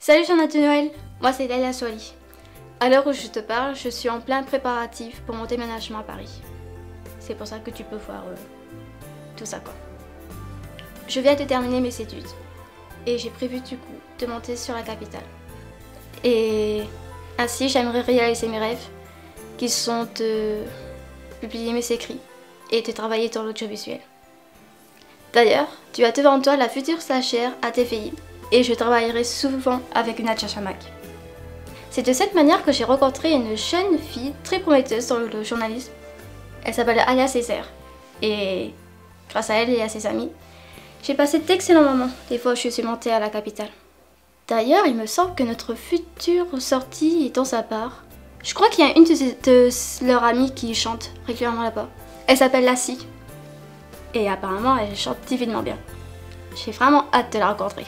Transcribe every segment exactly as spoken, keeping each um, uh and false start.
Salut journal de Noël, moi c'est Laila Swali. À l'heure où je te parle, je suis en plein préparatif pour mon déménagement à Paris. C'est pour ça que tu peux voir euh, tout ça quoi. Je viens de terminer mes études et j'ai prévu du coup de monter sur la capitale. Et ainsi j'aimerais réaliser mes rêves qui sont de publier mes écrits et de travailler dans l'audiovisuel. D'ailleurs, tu as devant toi la future stagiaire à T V I et je travaillerai souvent avec Nadia Chamak. C'est de cette manière que j'ai rencontré une jeune fille très prometteuse dans le journalisme. Elle s'appelle Alia Césaire et grâce à elle et à ses amis, j'ai passé d'excellents moments les fois où je suis montée à la capitale. D'ailleurs, il me semble que notre future sortie est dans sa part. Je crois qu'il y a une de, de leurs amies qui chante régulièrement là-bas. Elle s'appelle Lassie. Et apparemment, elle chante divinement bien. J'ai vraiment hâte de la rencontrer.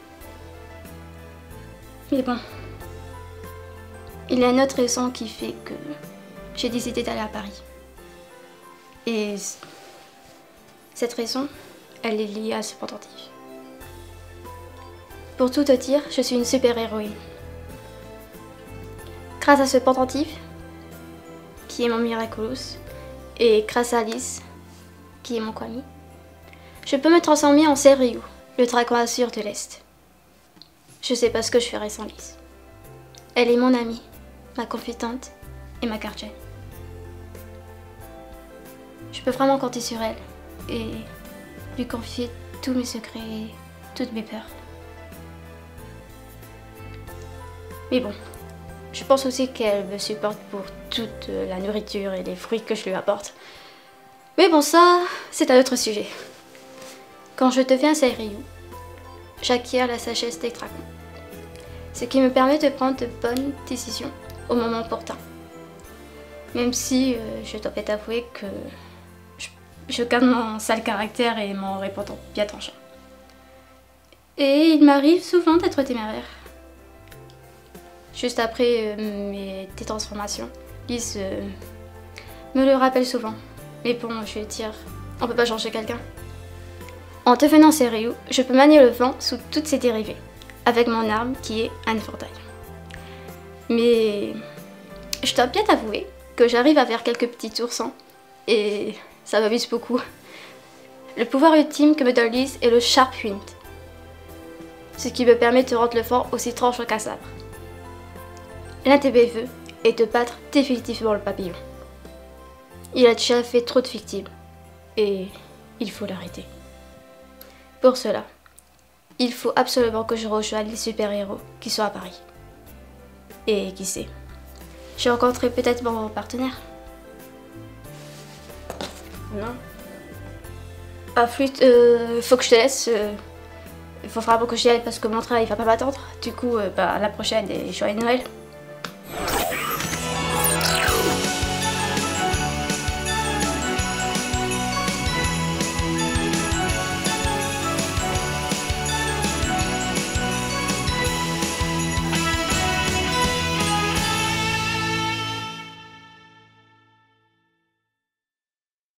Mais bon, il y a une autre raison qui fait que j'ai décidé d'aller à Paris. Et cette raison, elle est liée à ce pendentif. Pour tout te dire, je suis une super héroïne. Grâce à ce pendentif, qui est mon miraculous, et grâce à Alice, qui est mon Kwami, je peux me transformer en Seiryu, le dragon azur de l'Est. Je sais pas ce que je ferais sans Alice. Elle est mon amie, ma confidente et ma gardienne. Je peux vraiment compter sur elle et lui confier tous mes secrets et toutes mes peurs. Mais bon, je pense aussi qu'elle me supporte pour toute la nourriture et les fruits que je lui apporte. Mais bon, ça, c'est un autre sujet. Quand je deviens Seiryu, j'acquiers la sagesse des dragons, ce qui me permet de prendre de bonnes décisions au moment opportun. Même si euh, je dois peut-être avouer que je, je garde mon sale caractère et mon répondant bien tranchant. Et il m'arrive souvent d'être téméraire. Juste après euh, mes détransformations, Lise euh, me le rappelle souvent. Mais bon, je vais dire, on peut pas changer quelqu'un. En devenant Seiryu, je peux manier le vent sous toutes ses dérivées, avec mon arme qui est un éventail. Mais je dois bien t'avouer que j'arrive à faire quelques petits oursons, et ça m'amuse beaucoup. Le pouvoir ultime que me donne Lise est le Sharp Wind, ce qui me permet de rendre le vent aussi tranchant qu'un sabre. L'un de mes vœux est de battre définitivement le papillon. Il a déjà fait trop de victimes, et il faut l'arrêter. Pour cela, il faut absolument que je rejoigne les super-héros qui sont à Paris. Et qui sait, j'ai rencontré peut-être mon partenaire. Non. Ah flûte, euh, faut que je te laisse. Euh, il faut vraiment que j'y aille parce que mon travail va pas m'attendre. Du coup, euh, bah, à la prochaine et joyeux Noël.